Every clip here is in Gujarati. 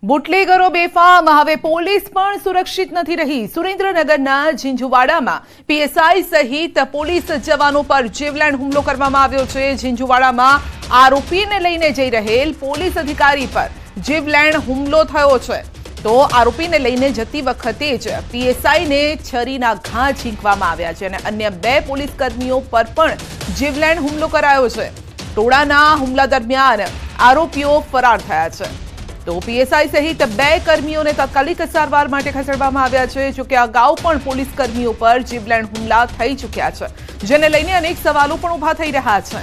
બુટલેગરો બેફામ, હવે પોલીસ પણ સુરક્ષિત નથી રહી। સુરેન્દ્રનગરના ઝીંઝુવાડામાં પીએસઆઈ સહિત પોલીસ જવાનો પર જીવલેણ હુમલો કરવામાં આવ્યો છે। ઝીંઝુવાડામાં આરોપીને લઈને જઈ રહેલ પોલીસ અધિકારી પર જીવલેણ હુમલો થયો છે। તો આરોપીને લઈને જતી વખતે જ પીએસઆઈને છરીના ઘા ઝીંકવામાં આવ્યા છે અને અન્ય 2 પોલીસ કર્મીઓ પર પણ જીવલેણ હુમલો કરાયો છે। ટોળાના હુમલા દરમિયાન આરોપીઓ ફરાર થયા છે। તો પીએસઆઈ સહિત 2 કર્મીઓને તાત્કાલિક સારવાર માટે ખસેડવામાં આવ્યા છે। જો કે અગાઉ પણ પોલીસ કર્મીઓ પર જીવલેણ હુમલા થઈ ચૂક્યા છે, જેને લઈને અનેક સવાલો પણ ઊભા થઈ રહ્યા છે।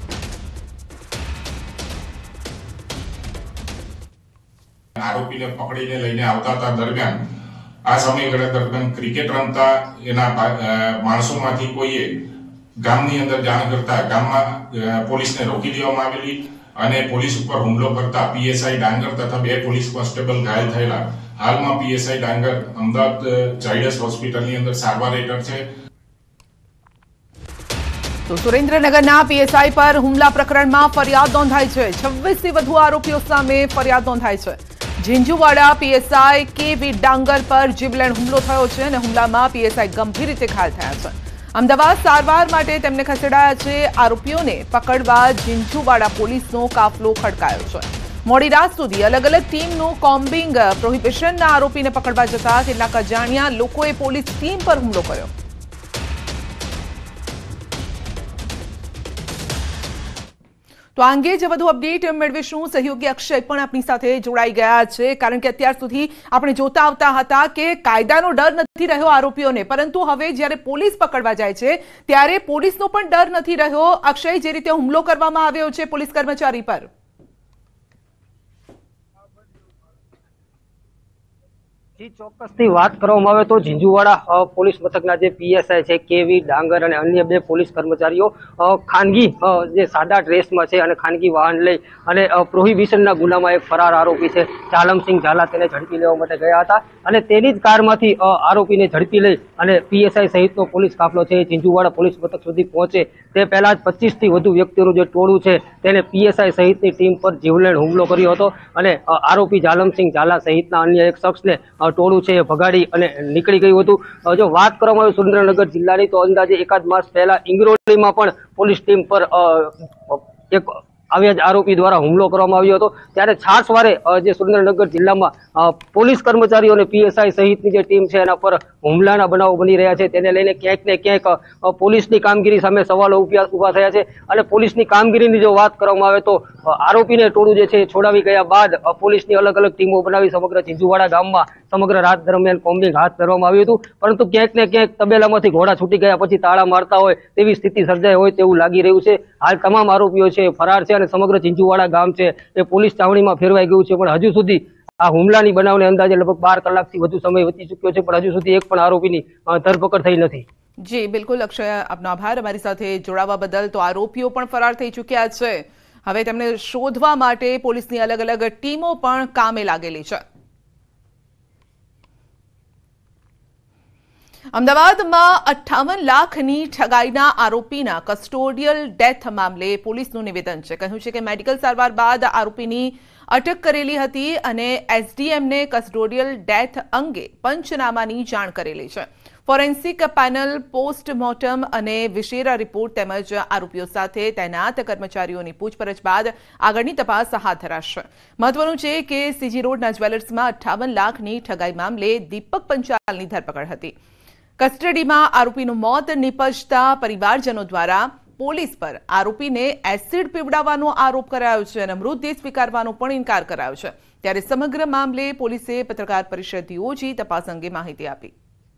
આરોપીને પકડીને લઈને આવતા હતા દરમિયાન આ સમયગાળા દરમિયાન ક્રિકેટ રમતા એના માણસોમાંથી કોઈએ ગામની અંદર જાણ કરતા ગામમાં પોલીસને રોકી દેવામાં આવેલી અને પોલીસ ઉપર હુમલો કરતા પીએસઆઈ ડાંગર તથા 2 પોલીસ કોન્સ્ટેબલ ઘાયલ થયેલા। હાલમાં પીએસઆઈ ડાંગર અમદાવાદ ઝાયડસ હોસ્પિટલની અંદર સારવાર હેઠળ છે। તો સુરેન્દ્રનગરના પીએસઆઈ પર હુમલા પ્રકરણમાં ફરિયાદ નોંધાઈ છે। 26 થી વધુ આરોપીઓ સામે ફરિયાદ નોંધાઈ છે। ઝીંઝુવાડા પીએસઆઈ કેવી ડાંગર પર જીવલેણ હુમલો થયો છે અને હુમલામાં પીએસઆઈ ગંભીર રીતે ઘાયલ થયા છે। અમદાવાદ સારવાર માટે તેમને ખસેડાયા છે। આરોપીઓને પકડવા ઝીંઝુવાડા પોલીસનો કાફલો ખડકાયો છે। મોડી રાત સુધી અલગ અલગ ટીમનું કોમ્બિંગ પ્રોહિબિશનના આરોપીને પકડવા જતા કેટલાક અજાણ્યા લોકોએ પોલીસ ટીમ પર હુમલો કર્યો। તો આ અંગે જ વધુ અપડેટ મેળવીશું। સહયોગી અક્ષય પણ આપણી સાથે જોડાઈ ગયા છે, કારણ કે અત્યાર સુધી આપણે જોતા આવતા હતા કે કાયદાનો ડર નથી રહ્યો આરોપીઓને, પરંતુ હવે જ્યારે પોલીસ પકડવા જાય છે ત્યારે પોલીસનો પણ ડર નથી રહ્યો। અક્ષય, જે રીતે હુમલો કરવામાં આવ્યો છે પોલીસ કર્મચારી પર, ચોક્કસથી વાત કરવામાં આવે તો ઝીંઝુવાડા પોલીસ મથકના જે પીએસઆઈ છે કેવી ડાંગર અને અન્ય 2 પોલીસ કર્મચારીઓ ખાનગી જે સાદા ડ્રેસમાં છે અને ખાનગી વાહન લઈ અને પ્રોહિબિશનના ગુનામાં એક ફરાર આરોપી છે જાલમસિંહ ઝાલા તેને ઝડપી લેવા માટે ગયા હતા અને તેની જ કારમાંથી આરોપીને ઝડપી લઈ અને પીએસઆઈ સહિતનો પોલીસ કાફલો છે ઝીંઝુવાડા પોલીસ મથક સુધી પહોંચે તે પહેલા જ 25 થી વધુ વ્યક્તિઓનું જે ટોળું છે તેને પીએસઆઈ સહિતની ટીમ પર જીવલેણ હુમલો કર્યો હતો અને આરોપી જાલમસિંહ ઝાલા સહિતના અન્ય એક શખ્સને ટોળું છે ભગાડી અને નીકળી ગયું હતું। જો વાત કરવામાં આવે સુરેન્દ્રનગર જિલ્લાની તો અંદાજે 1 માસ પહેલા ઇંગરોલીમાં પણ પોલીસ ટીમ પર એક આવ્યા જ આરોપી દ્વારા હુમલો કરવામાં આવ્યો હતો। ત્યારે છાસવારે જે સુરેન્દ્રનગર જિલ્લામાં પોલીસ કર્મચારીઓ અને પીએસઆઈ સહિતની જે ટીમ છે એના પર હુમલાના બનાવો બની રહ્યા છે, તેને લઈને ક્યાંક ને ક્યાંક પોલીસની કામગીરી સામે સવાલો ઉભા થયા છે અને પોલીસની કામગીરીની જો વાત કરવામાં આવે તો આરોપીને ટોળું જે છે છોડાવી ગયા બાદ પોલીસની અલગ અલગ ટીમો બનાવી સમગ્ર ઝીંઝુવાડા ગામમાં સમગ્ર રાત દરમિયાન કોમ્બિંગ હાથ ધરવામાં આવ્યું હતું, પરંતુ ક્યાંક ને ક્યાંક તબેલામાંથી ઘોડા છૂટી ગયા પછી તાળા મારતા હોય તેવી સ્થિતિ સર્જાઈ હોય તેવું લાગી રહ્યું છે। હાલ તમામ આરોપીઓ છે ફરાર છે અને સમગ્ર ઝીંઝુવાડા ગામ છે એ પોલીસ ચાવણીમાં ફેરવાઈ ગયું છે, પણ હજુ સુધી આ હુમલાની બનાવને અંદાજે લગભગ 12 કલાકથી વધુ સમય વીતી ચૂક્યો છે, પણ હજુ સુધી એક પણ આરોપીની ધરપકડ થઈ નથી। જી બિલકુલ અક્ષય, આપનો આભાર અમારી સાથે જોડાવા બદલ। તો આરોપીઓ પણ ફરાર થઈ ચૂક્યા છે, હવે તેમને શોધવા માટે પોલીસની અલગ અલગ ટીમો પણ કામે લાગેલી છે। અમદાવાદમાં 58 લાખની ઠગાઈના આરોપીના કસ્ટોડિયલ ડેથ મામલે પોલીસનું નિવેદન છે। કહ્યું છે કે મેડિકલ સારવાર બાદ આરોપીની અટક કરેલી હતી અને એસડીએમને કસ્ટોડિયલ ડેથ અંગે પંચનામાની જાણ કરેલી છે। ફોરેન્સિક પેનલ પોસ્ટમોર્ટમ અને વિશેરા રિપોર્ટ તેમજ આરોપીઓ સાથે તૈનાત કર્મચારીઓની પૂછપરછ બાદ આગળની તપાસ હાથ ધરાશે। મહત્વનું છે કે સીજી રોડના જ્વેલર્સમાં 58 લાખની ઠગાઈ મામલે દીપક પંચાલની ધરપકડ હતી। કસ્ટડીમાં આરોપીનું મોત નિપજતા પરિવારજનો દ્વારા પોલીસ પર આરોપીને એસિડ પીવડાવવાનો આરોપ કરાયો છે અને મૃતદેહ સ્વીકારવાનો પણ ઇનકાર કરાયો છે। ત્યારે સમગ્ર મામલે પોલીસે પત્રકાર પરિષદ યોજી તપાસ અંગે માહિતી આપી।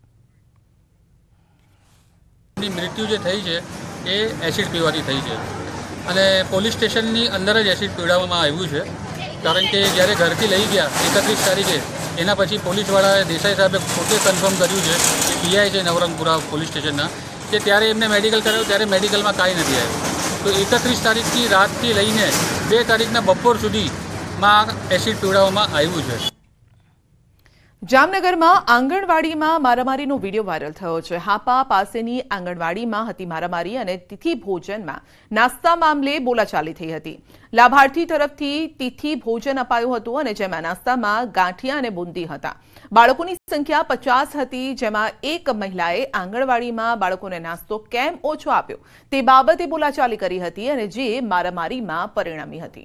મૃત્યુ જે થઈ છે એ એસિડ પીવાથી થઈ છે અને પોલીસ સ્ટેશનની અંદર જ એસિડ પીવડાવવામાં આવ્યું છે, કારણ કે જ્યારે ઘરથી લઈ ગયા 31 તારીખે એના પછી પોલીસવાળાએ દેસાઈ સાહેબે પોતે કન્ફર્મ કર્યું છે કે પીઆઈ છે નવરંગપુરા પોલીસ સ્ટેશનના કે ત્યારે એમને મેડિકલ કરાવ્યું ત્યારે મેડિકલમાં કાંઈ નથી આવ્યું। તો 31 તારીખની રાતથી લઈને 2 તારીખના બપોર સુધીમાં એસિડ પીવડાવવામાં આવ્યું છે। જામનગરમાં આંગણવાડીમાં મારામારીનો વિડીયો વાયરલ થયો છે। હાપા પાસેની આંગણવાડીમાં હતી મારામારી અને તિથિ ભોજનમાં નાસ્તા મામલે બોલાચાલી થઈ હતી। લાભાર્થી તરફથી તિથિ ભોજન અપાયું હતું અને જેમાં નાસ્તામાં ગાંઠિયા અને બુંદી હતા। બાળકોની સંખ્યા 50 હતી, જેમાં એક મહિલાએ આંગણવાડીમાં બાળકોને નાસ્તો કેમ ઓછો આપ્યો તે બાબતે બોલાચાલી કરી હતી અને જે મારામારીમાં પરિણમી હતી।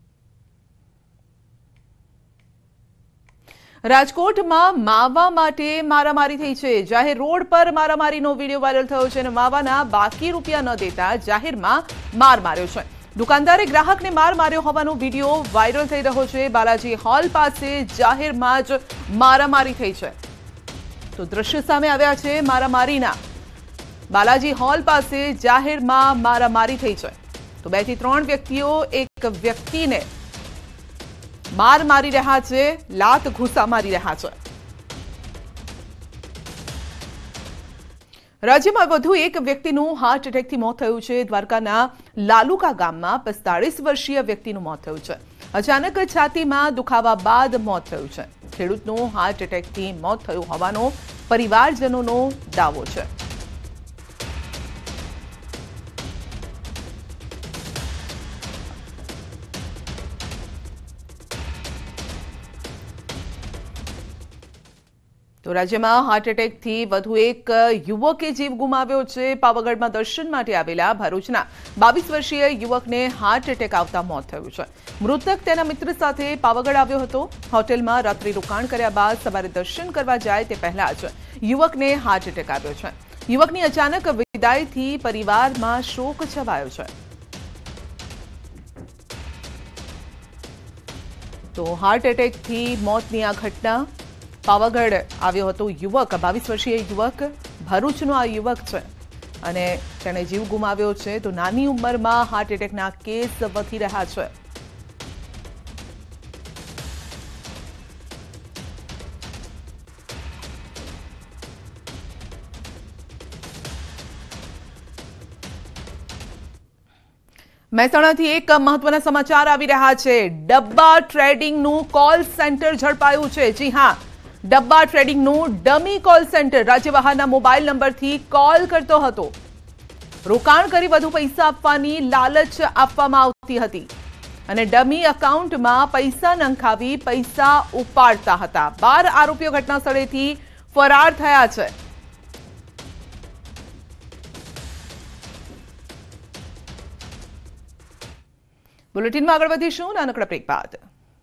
રાજકોટમાં માવા માટે મારામારી થઈ છે। જાહેર રોડ પર મારામારીનો વિડીયો વાયરલ થયો છે અને માવાના બાકી રૂપિયા ન દેતા જાહેરમાં માર માર્યો છે। દુકાનદારે ગ્રાહકને માર માર્યો હોવાનો વિડીયો વાયરલ થઈ રહ્યો છે। બાલાજી હોલ પાસે જાહેરમાં જ મારામારી થઈ છે। તો દ્રશ્ય સામે આવ્યા છે મારામારીના। બાલાજી હોલ પાસે જાહેરમાં મારામારી થઈ છે। તો 2 થી 3 વ્યક્તિઓ એક વ્યક્તિને માર મારી રહ્યા છે, લાત ઘૂસા મારી રહ્યા છે। રાજ્યમાં વધુ એક વ્યક્તિનું હાર્ટ એટેકથી મોત થયું છે। દ્વારકાના લાલુકા ગામમાં 45 વર્ષીય વ્યક્તિનું મોત થયું છે। અચાનક છાતીમાં દુખાવા બાદ મોત થયું છે। ખેડૂતનું હાર્ટ એટેકથી મોત થયું હોવાનો પરિવારજનોનો દાવો છે। તો રાજ્યમાં હાર્ટ એટેકથી વધુ એક યુવકે જીવ ગુમાવ્યો છે। પાવાગઢમાં દર્શન માટે આવેલા ભરૂચના 22 વર્ષીય યુવકને હાર્ટ એટેક આવતા મોત થયું છે। મૃતક તેના મિત્ર સાથે પાવાગઢ આવ્યો હતો। હોટેલમાં રાત્રિ રોકાણ કર્યા બાદ સવારે દર્શન કરવા જાય તે પહેલા જ યુવકને હાર્ટ એટેક આવ્યો છે। યુવકની અચાનક વિદાયથી પરિવારમાં શોક છવાયો છે। તો હાર્ટ એટેકથી મોતની આ ઘટના પાવાગઢ આવ્યો હતો યુવક, 22 વર્ષીય યુવક, ભરૂચનો આ યુવક છે અને તેણે જીવ ગુમાવ્યો છે। તો નાની ઉંમરમાં હાર્ટ એટેકના કેસ વધી રહ્યા છે। મહેસાણાથી એક મહત્વના સમાચાર આવી રહ્યા છે। ડબ્બા ટ્રેડિંગનું કોલ સેન્ટર ઝડપાયું છે। જી હા, ડબ્બા ટ્રેડિંગનું ડમી કોલ સેન્ટર રાજ્ય બહારના મોબાઈલ નંબરથી કોલ કરતો હતો। રોકાણ કરી વધુ પૈસા આપવાની લાલચ આપવામાં આવતી હતી અને ડમી એકાઉન્ટમાં પૈસા નંખાવી પૈસા ઉપાડતા હતા। 12 આરોપીઓ ઘટના સ્થળેથી ફરાર થયા છે। બુલેટિનમાં આગળ વધીશું નાનકડા બ્રેક બાદ।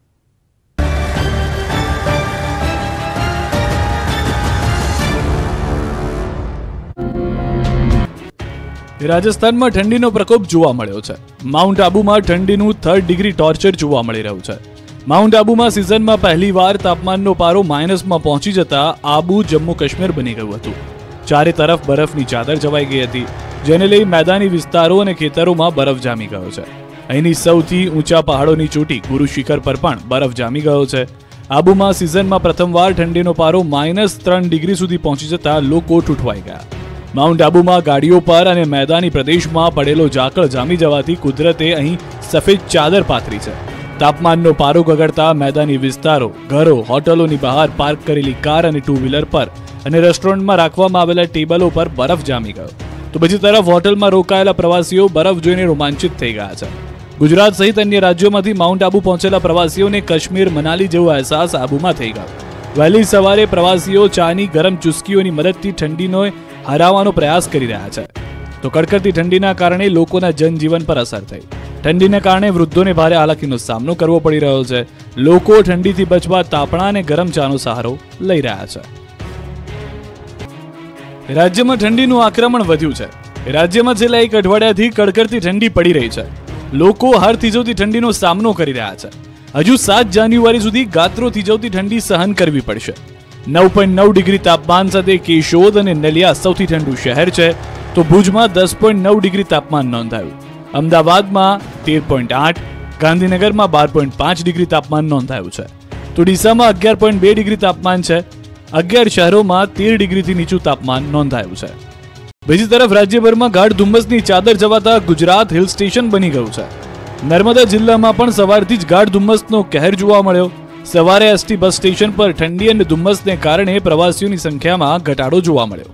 રાજસ્થાનમાં ઠંડીનો પ્રકોપ જોવા મળ્યો છે। માઉન્ટ આબુમાં ઠંડીનું 3rd ડિગ્રી ટોર્ચર જોવા મળી રહ્યું છે। માઉન્ટ આબુમાં સિઝનમાં પહેલીવાર તાપમાનનો પારો માઇનસમાં પહોંચી જતા આબુ જમ્મુ કાશ્મીર બની ગયું હતું। ચારે તરફ બરફની ચાદર છવાઈ ગઈ હતી, જેને લઈ મેદાની વિસ્તારો અને ખેતરોમાં બરફ જામી ગયો છે। અહીંની સૌથી ઊંચા પહાડોની ચોટી ગુરુ શિખર પર પણ બરફ જામી ગયો છે। આબુમાં સિઝનમાં પ્રથમવાર ઠંડીનો પારો -3 ડિગ્રી સુધી પહોંચી જતા લોકો ઠૂંઠવાઈ ગયા। માઉન્ટ આબુમાં ગાડીઓ પર અને મેદાની પ્રદેશમાં પડેલો ઝાકળ જામી જવાથી કુદરતે અહીં સફેદ ચાદર પાથરી છે। તાપમાનનો પારો ગગડતા મેદાની વિસ્તારો, ઘરો, હોટલોની બહાર પાર્ક કરેલી કાર અને 2 વ્હીલર પર અને રેસ્ટોરન્ટમાં રાખવામાં આવેલા ટેબલો પર બરફ જામી ગયો। તો બીજી તરફ હોટલમાં રોકાયેલા પ્રવાસીઓ બરફ જોઈને રોમાંચિત થઈ ગયા છે। ગુજરાત સહિત અન્ય રાજ્યોમાંથી માઉન્ટ આબુ પહોંચેલા પ્રવાસીઓને કાશ્મીર, મનાલી જેવો અહેસાસ આબુમાં થઈ ગયો। વહેલી સવારે પ્રવાસીઓ ચાની ગરમ ચુસ્કીઓની મદદથી ઠંડીનો હરાવવાનો પ્રયાસ કરી રહ્યા છે। તો કડકડતી ઠંડીના કારણે લોકોના જનજીવન પર અસર થઈ। ઠંડીને કારણે વૃદ્ધોને ભારે હાલાકીનો સામનો કરવો પડી રહ્યો છે। લોકો ઠંડીથી બચવા તાપણા અને ગરમ ચાનો સહારો લઈ રહ્યા છે। રાજ્યમાં ઠંડીનું આક્રમણ વધ્યું છે। રાજ્યમાં છેલ્લા 1 અઠવાડિયાથી કડકડતી ઠંડી પડી રહી છે। લોકો હાડ થીજવતી ઠંડીનો સામનો કરી રહ્યા છે। હજુ 7 જાન્યુઆરી સુધી ગાત્રો થીજવતી ઠંડી સહન કરવી પડશે। 9.9 ડિગ્રી તાપમાન સાથે કેશોદ અને નલિયા સૌથી ઠંડુ શહેર છે, તો ભુજમાં 10.9 ડિગ્રી તાપમાન નોંધાયું। અમદાવાદમાં 13.8, ગાંધીનગરમાં 12.5 ડિગ્રી તાપમાન નોંધાયું છે। તો ડીસામાં 11.2 ડિગ્રી તાપમાન છે। 11 શહેરોમાં 13 ડિગ્રીથી નીચું તાપમાન નોંધાયું છે। બીજી તરફ રાજ્યભરમાં ગાઢ ધુમ્મસની ચાદર જવાતા ગુજરાત હિલ સ્ટેશન બની ગયું છે। નર્મદા જિલ્લામાં પણ સવારથી જ ગાઢ ધુમ્મસનો કહેર જોવા મળ્યો। સવારે એસટી બસ સ્ટેશન પર ઠંડી અને ધુમ્મસને કારણે પ્રવાસીઓની સંખ્યામાં ઘટાડો જોવા મળ્યો.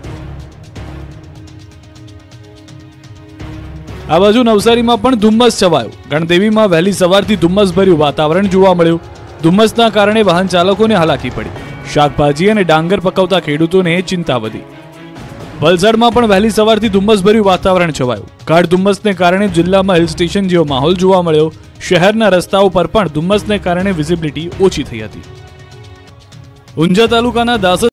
આ બાજુ નવસારીમાં પણ ધુમ્મસ છવાયું. ગણદેવીમાં વહેલી સવારથી ધુમ્મસભર્યું વાતાવરણ જોવા મળ્યું. ધુમ્મસના કારણે વાહન ચાલકોને હાલાકી પડી. શાકભાજી અને ડાંગર પકવતા ખેડૂતોને ચિંતા વધી. વલસાડમાં પણ વહેલી સવારથી ધુમ્મસભર્યું વાતાવરણ છવાયું. ગાઢ ધુમ્મસને કારણે જિલ્લામાં હિલ સ્ટેશન જેવો માહોલ જોવા મળ્યો. શહેરના રસ્તાઓ પર પણ ધુમ્મસને કારણે વિઝિબિલિટી ઓછી થઈ હતી. ઊંઝા તાલુકાના દાસદ